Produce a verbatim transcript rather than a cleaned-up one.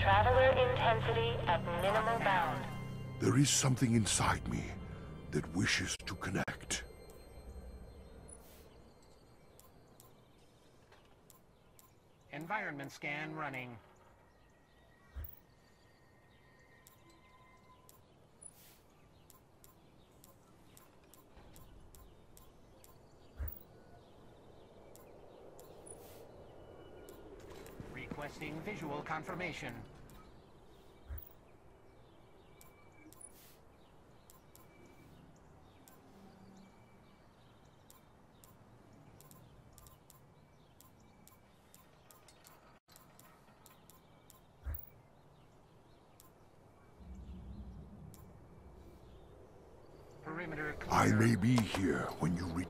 Traveler intensity at minimal bound. There is something inside me that wishes to connect. Environment scan running. Requesting visual confirmation. Perimeter clear. I may be here when you return.